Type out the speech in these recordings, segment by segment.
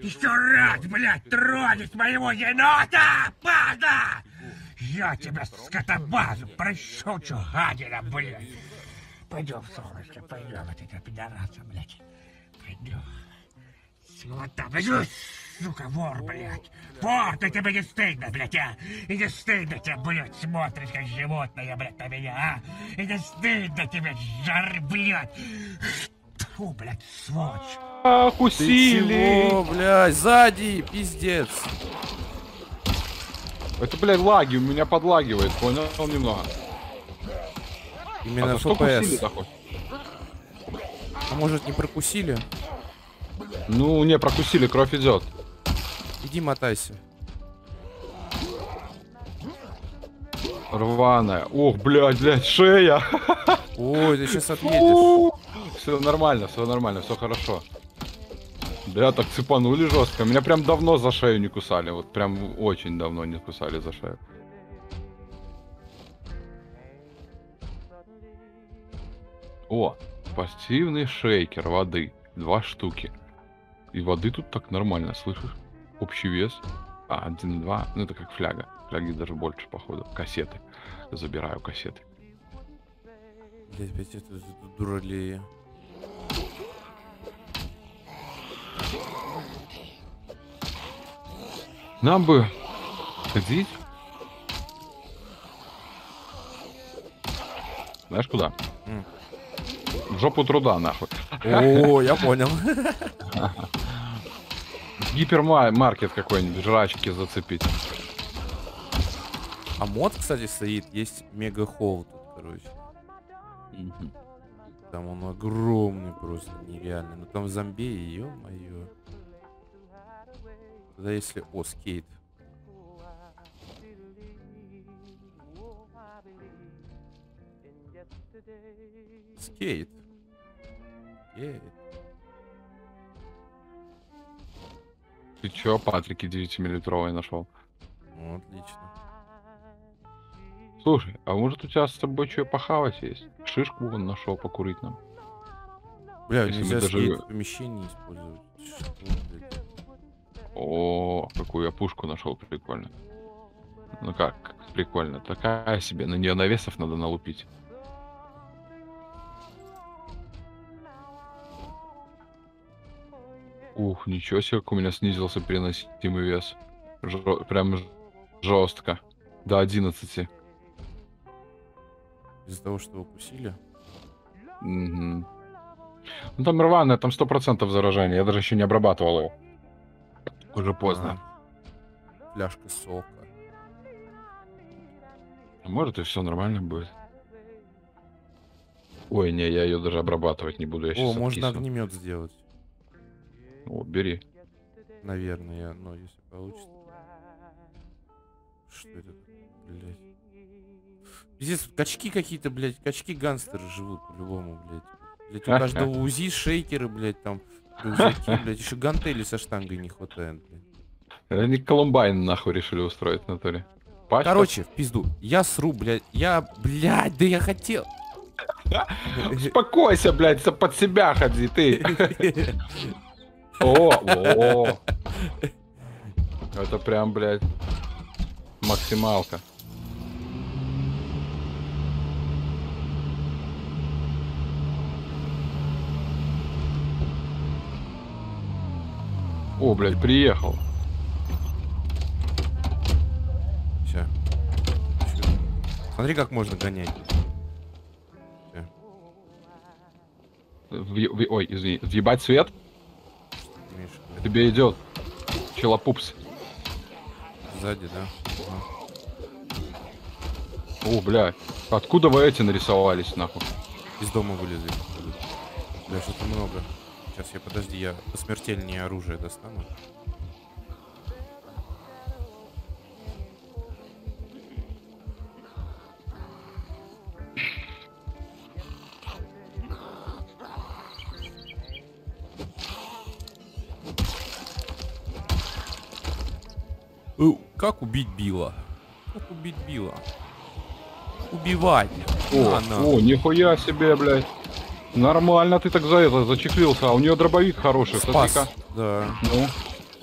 Еще раз, блядь, тронешь моего енота, падла! Я тебя, скотобазу, прощучу, гадина, блядь! Пойдем, солнышко, пойдем от этого пидораса, блядь. Пойдем. Сволота, пойдем, сука, вор, блядь. Вор, ты тебе не стыдно, блядь, а? И не стыдно тебе, блядь, смотришь, как животное, блядь, на меня, а? И не стыдно тебе, жар, блядь. Фу, блядь, сволочь. Ах, усилий! Чего, блядь, сзади, пиздец. Это, блядь, лаги, у меня подлагивает, понял немного. Именно А сколько усилий FPS. такой? А может не прокусили? Ну, не, прокусили, кровь идет. Иди мотайся. Рваная. Ох, блядь, шея. Ой, ты сейчас отъедешь. Все нормально, все хорошо. Бля, так цепанули жестко. Меня прям давно за шею не кусали. Вот прям очень давно не кусали за шею. О, пассивный шейкер воды. 2 штуки. И воды тут так нормально, слышишь? Общий вес. 1,2. Ну это как фляга. Фляги даже больше, походу. Кассеты. Забираю кассеты. Блять, опять это дуралея. Нам бы ходить. Знаешь куда? В жопу труда, нахуй. О, я понял. Гипермаркет какой-нибудь, жрачки зацепить. А мод, кстати, стоит, есть мега холл тут, короче. Там он огромный просто, нереальный. Ну там зомби, ё-моё. Тогда если... О, скейт. Скейт. Скейт. Ты чё, Патрики 9-миллилитровый нашел? Ну, отлично. Слушай, а может у тебя с собой что похавать есть? Шишку вон нашел покурить нам. Бля, Если нельзя мы даже- скейт в помещении использовать. Что, блядь? О, какую я пушку нашел, прикольно. Ну как, прикольно. Такая себе, на нее навесов надо налупить. Ух, ничего себе, как у меня снизился переносимый вес. Прям жестко. До 11. Из-за того, что укусили? Мгм. Ну там рваная, там 100% заражения. Я даже еще не обрабатывал его. Уже поздно. А, фляжка сока. Может и все нормально будет. Ой, не, я ее даже обрабатывать не буду. Я О, сейчас можно огнемет сделать. О, бери. Наверное, но если получится. Что это, блядь? Пиздец, качки какие-то, блядь, качки-гангстеры живут по-любому, блядь. Блядь, у каждого УЗИ шейкеры, блядь, там, рюкзаки, блядь, еще гантели со штангой не хватает, блядь. Они Колумбайн нахуй решили устроить в натуре. Пачка? Короче, в пизду. Я сру, блядь. Блядь, да я хотел. Успокойся, блядь, под себя ходи, ты. О. Это прям, блядь, максималка. О, блядь, приехал. Все. Смотри, как можно гонять. Всё. Ой, извини, въебать свет? Ты имеешь в виду? Тебе идет. Челопупс. Сзади, да? Ага. О, блядь. Откуда вы эти нарисовались, нахуй? Из дома вылезли. Бля, что-то много. Сейчас подожди, я посмертельнее оружие достану. Как убить Билла? Как убить Билла? Убивать. О, нихуя себе, блядь. Нормально ты так за это зачехлился. А у нее дробовик хороший, Спас. смотри-ка. Да. Ну,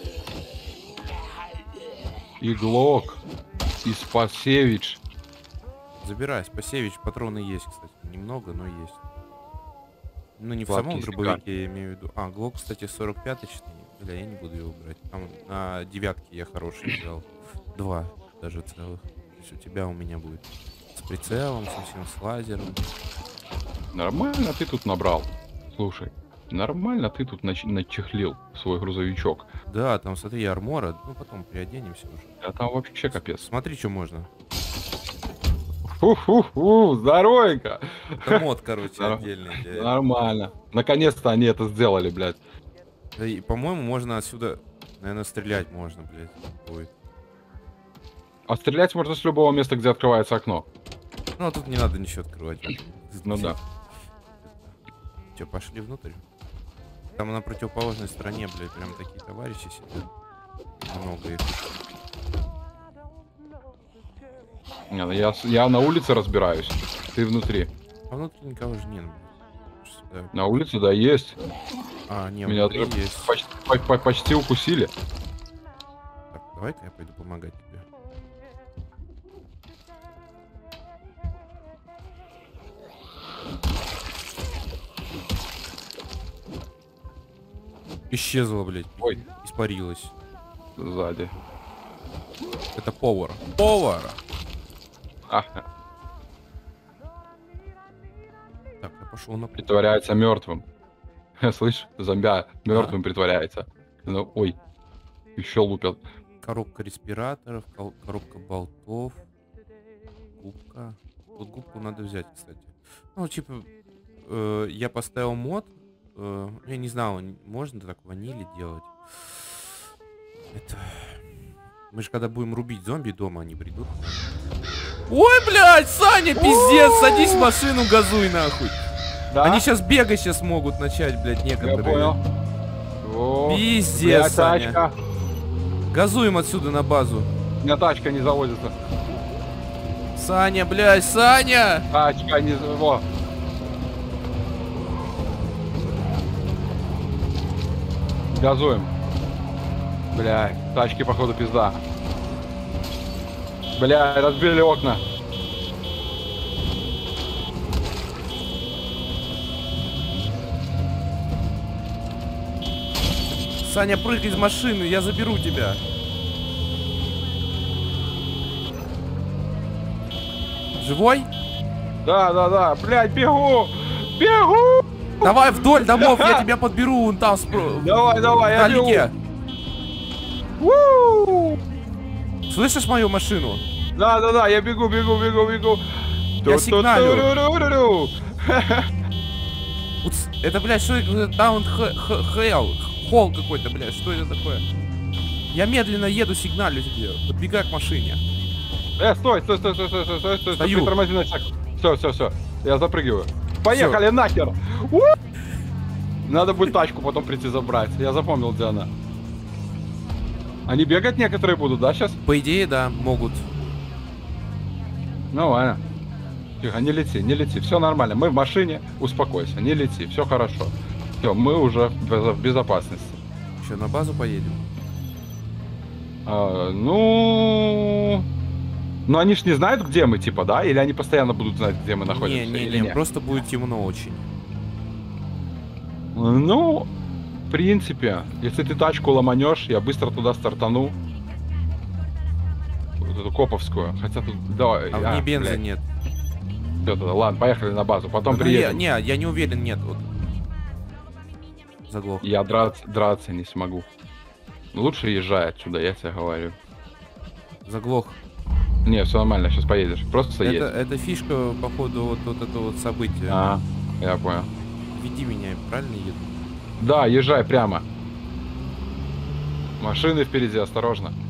и Глок, и Спасевич. Забирай, Спасевич, патроны есть, кстати. Немного, но есть. Ну, не в Сладкий самом стакан. дробовике, я имею в виду. А, Глок, кстати, 45-й. Бля, я не буду его брать. Там на 9-ке я хороший взял. 2 даже целых. То есть у тебя, у меня будет с прицелом, совсем с лазером. Нормально ты тут набрал. Слушай, нормально ты тут начехлил свой грузовичок. Да, там, смотри, армора. Ну, потом приоденемся уже. А там вообще капец. Смотри, что можно. Фу-фу-фу, здоровенько. Это мод, короче, Норм- отдельный. для- Нормально. Наконец-то они это сделали, блядь. Да и, по-моему, можно отсюда, наверное, стрелять можно, блядь. Будет. А стрелять можно с любого места, где открывается окно. Ну, а тут не надо ничего открывать. Ну да. Че, пошли внутрь? Там на противоположной стороне, блядь, прям такие товарищи сидят. Много их. Не, ну я на улице разбираюсь. Ты внутри. А внутри никого же нет, блядь. Сюда. На улице, да, есть. А, не, Меня внутри даже есть. почти укусили. Так, давай-ка я пойду помогать тебе. Исчезла, блядь. Ой. Испарилась. Сзади. Это повар. Повар! А, Так, я пошел на... притворяется мертвым. Слышь, зомбя мертвым притворяется. Ну, ой, еще лупят. Коробка респираторов, коробка болтов. Губка. Вот губку надо взять, кстати. Ну, типа, я поставил мод. Я не знал, можно так ванили делать. Это... Мы же когда будем рубить зомби дома, они придут. Ой, блядь, Саня, пиздец, садись в машину, газуй нахуй. Да? Они сейчас бегать сейчас могут начать, блядь, Я некоторые. понял. О, Пиздец, блядь, Саня. тачка. Газуем отсюда на базу. У меня тачка не заводится. Саня, блядь, Саня! Тачка не... Во. Газуем. Блядь, тачки походу пизда. Бля, разбили окна. Саня, прыгай из машины, я заберу тебя. Живой? Да, блядь, бегу! Бегу! Давай вдоль домов, я тебя подберу вон там Давай, я бегу! вдалеке. У! Слышишь мою машину? Да, я бегу. Я сигналю. Ту-ту-ту-ру-ру-ру-ру. Это, блядь, что это? Таун Холл какой-то, блядь, что это такое? Я медленно еду, сигналю тебе. Подбегай к машине. Стой, Стою. притормози на шаг. Все, я запрыгиваю. Поехали нахер! У! Надо будет тачку потом прийти забрать. Я запомнил, где она. Они бегать некоторые будут, да, сейчас? По идее, да, могут. Ну ладно. Тихо, не лети, все нормально. Мы в машине, успокойся, не лети, все хорошо. Все, мы уже в безопасности. Еще на базу поедем? Ну они ж не знают, где мы, типа, да? Или они постоянно будут знать, где мы находимся? или Не, нет? просто будет темно очень. Ну, в принципе, если ты тачку ломанешь, я быстро туда стартану. Вот эту коповскую. Хотя тут... Давай, А в ней бенза нет. Все, тогда, ладно, поехали на базу, потом Ну, приедем. Не, я не уверен, нет. Вот. Заглох. Я драться не смогу. Лучше езжай отсюда, я тебе говорю. Заглох. Не, все нормально, сейчас поедешь. Просто едь. Это фишка, походу, вот это вот событие. А, я понял. Веди меня, правильно еду? Да, езжай прямо. Машины впереди, осторожно.